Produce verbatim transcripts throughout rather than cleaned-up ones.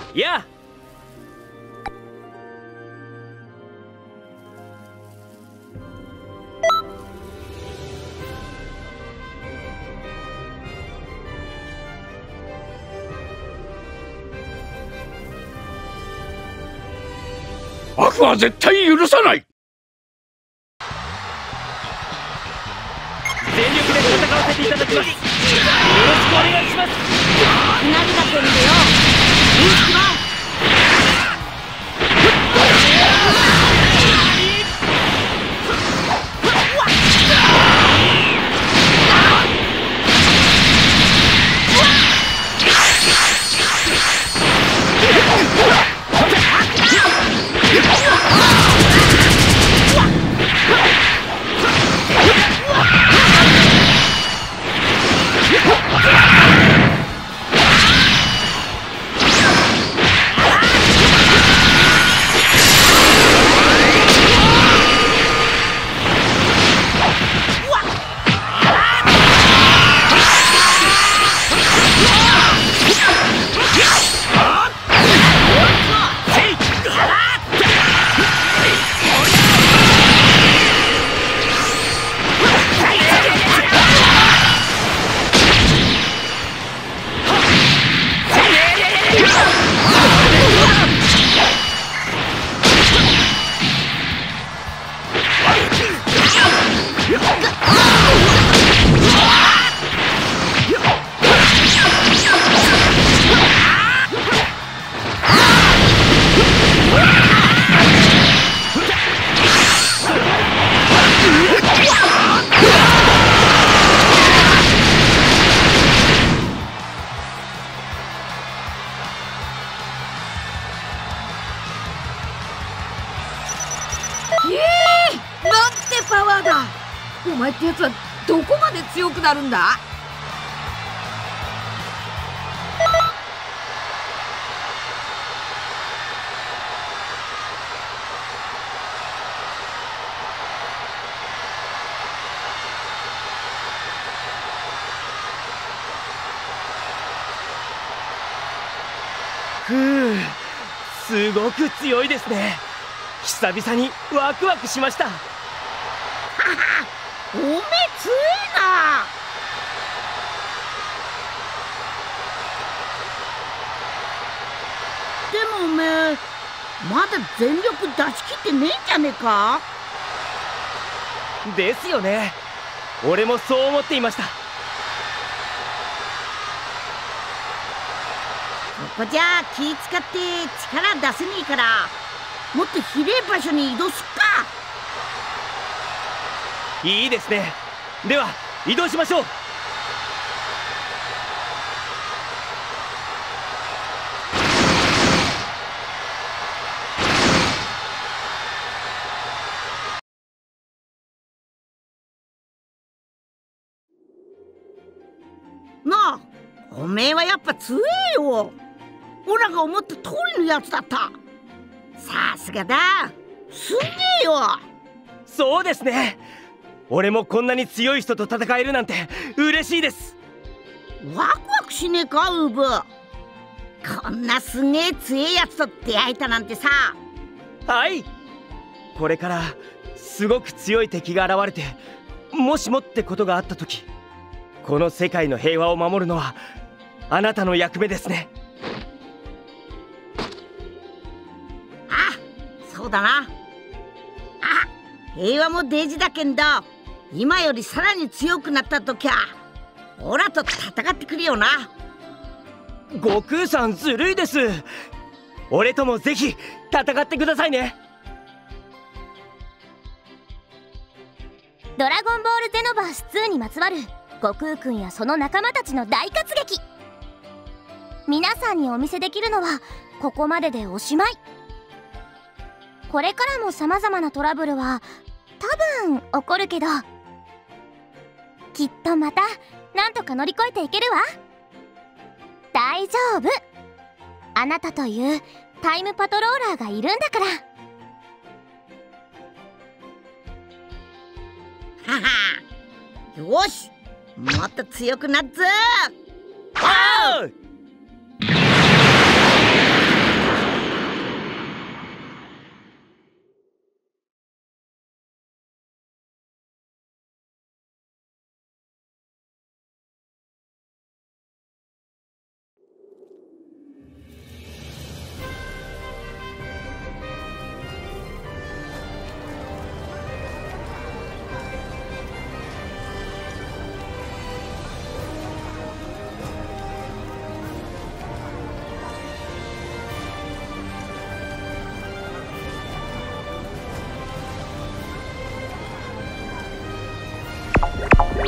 やあ。 悪は絶対許さない。 全力で戦わせていただきます。よろしくお願いします。 何がってんだよ。いい気はお前ってやつはどこまで強くなるんだ？ ふう、すごく強いですね。久々にワクワクしました。 おめえ強えな。でもおめえまだ全力出し切ってねえんじゃねえか。 ですよね。俺もそう思っていました。 ここじゃ気使って力出せねえから、もっと広い場所に移動すっか。 いいですね。では移動しましょう。 なあ、おめえはやっぱ強えよ。オラが思った通りのやつだった。さすがだ、すげえよ。 そうですね。俺もこんなに強い人と戦えるなんて嬉しいです。 ワクワクしねえかウーブ。こんなすげえ強えやつと出会えたなんてさ。 はい、これからすごく強い敵が現れて、もしもってことがあった時、この世界の平和を守るのはあなたの役目ですね。 あ、そうだな。あ、平和も大事だけんど、今よりさらに強くなった時はオラと戦ってくれよな。 悟空さんずるいです。俺ともぜひ戦ってくださいね。 ドラゴンボールゼノバースツーにまつわる悟空くんやその仲間たちの大活劇、皆さんにお見せできるのはここまででおしまい。これからも様々なトラブルは多分起こるけど、きっとまたなんとか乗り越えていけるわ。大丈夫。あなたというタイムパトローラーがいるんだから。 はは、よし、もっと強くなっぞ。 あー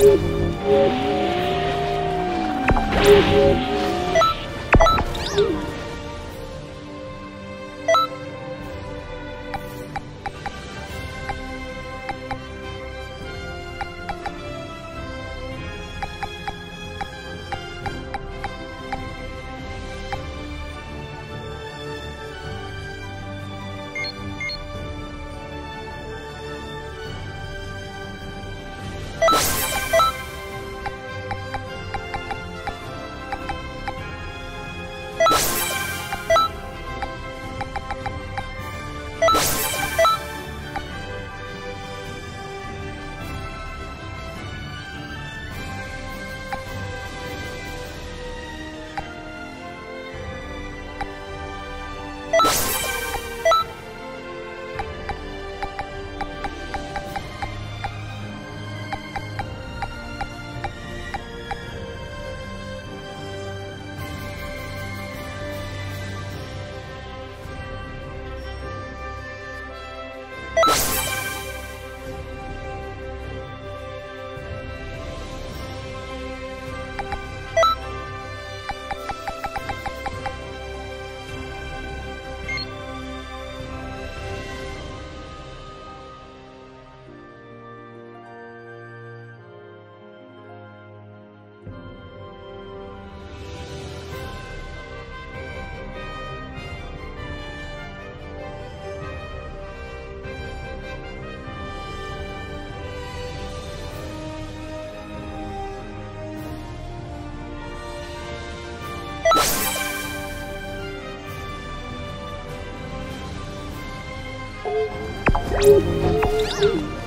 you